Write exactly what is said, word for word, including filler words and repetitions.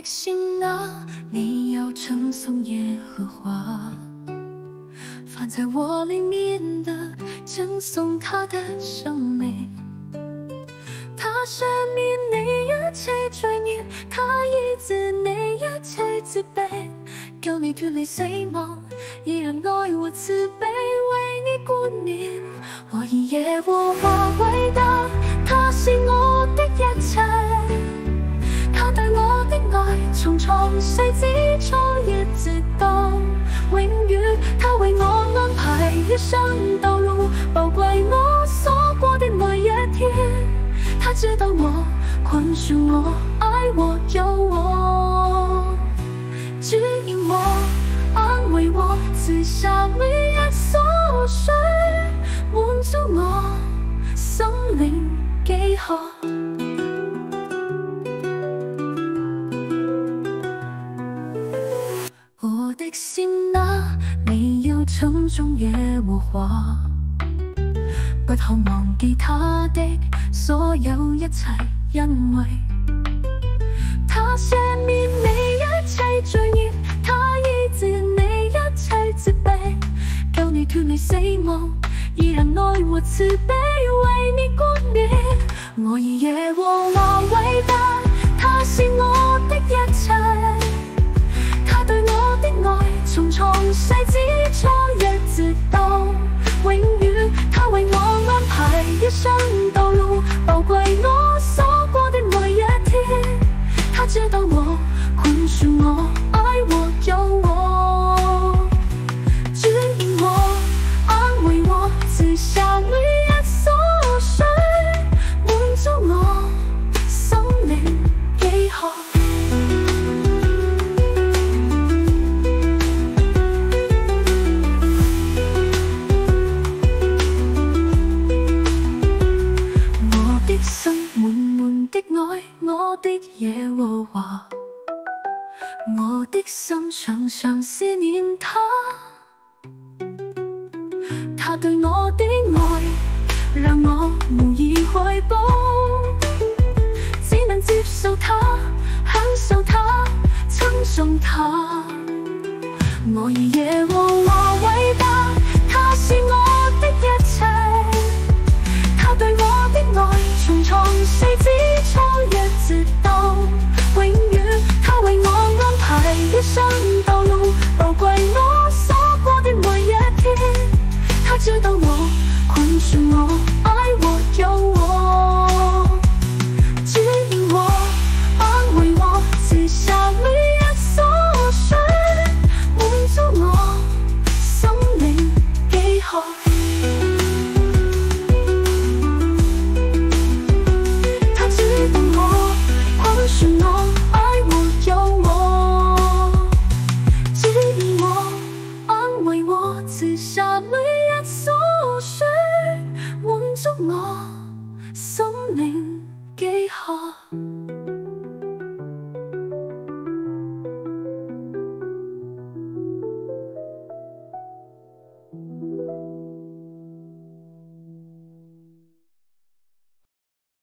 心啊，你要称颂耶和华。放在我里面的，称颂他的生命。他赦免你一切罪孽，他醫治你一切責備，救你脫離死亡，以仁愛和慈悲為你冠冕。我以耶和華為大，他是我的一切。他對我的愛，從創世之初一直到永遠。他為我安排一生道路，寶貴我所過的每一天。他知道我，寬恕我，愛我，救我，指引我，安慰我，賜下每日所需，滿足我心靈飢渴。我的心啊，你要稱頌耶和華，不可忘記他的所有一切，因為他赦免你一切罪孽，他醫治你一切責備，救你脫離死亡，以仁愛和慈悲為你冠冕。我以耶和華為大，他是我的一切。他對我的愛，從創世之初一直到永遠。他為我安排一生道路，寶貴我所過的每一天。他知道我，寬恕我，愛我，救我，指引我，安慰我，賜下每日所需，滿足我心靈飢渴。我的耶和華，我的心常常思念他。他對我的愛，讓我無以回報，只能接受他，享受他，稱頌他。我以耶和華為大，他是我的一切。他對我的愛，從創世之初一直到永遠。他為我安排一生道路，寶貴我所過的每一天。他知道我，寬恕我，愛我，救我，指引我，安慰我，賜下每日所需，滿足我心靈飢渴。賜下每日所需，滿足我心靈飢渴。